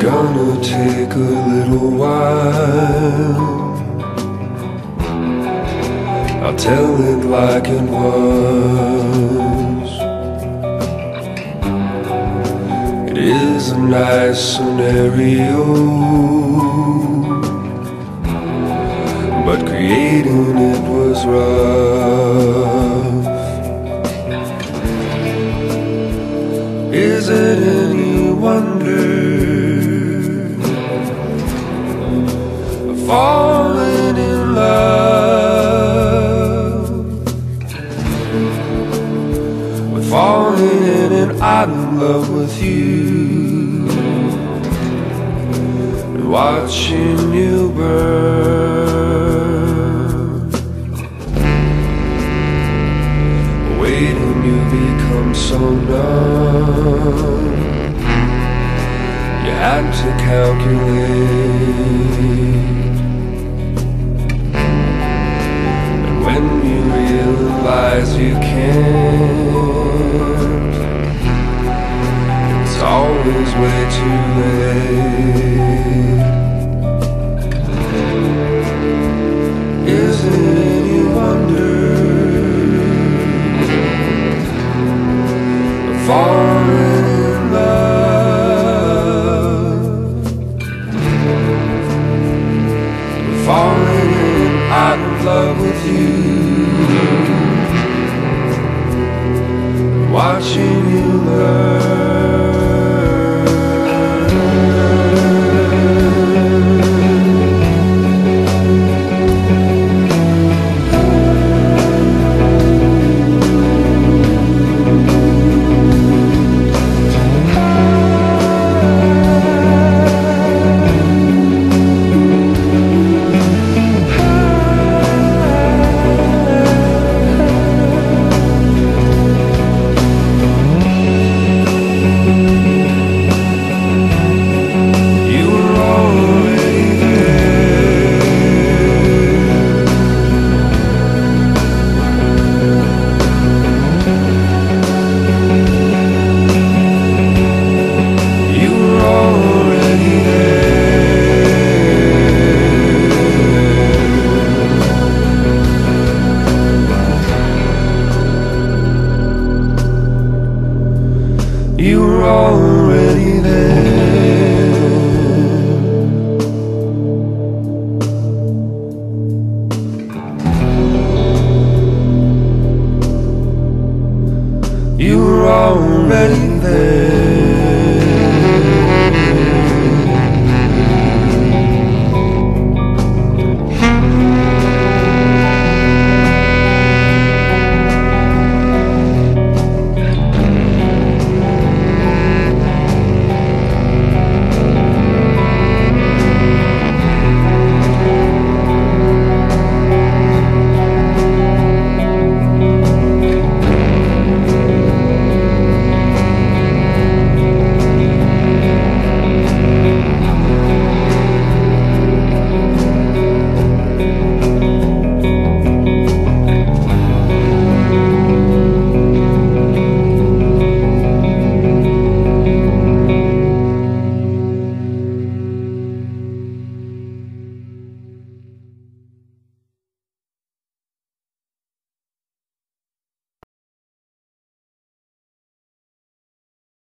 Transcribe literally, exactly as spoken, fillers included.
gonna take a little while. I'll tell it like it was. It is a nice scenario, but creating it was rough. Is it any wonder falling in love with falling in and out of love with you, and watching you burn, waiting you become so numb. You had to calculate. When you realize you can't, it's always way too late. Is it any wonder falling in love, falling in out of love with you, watching you learn. You were already there.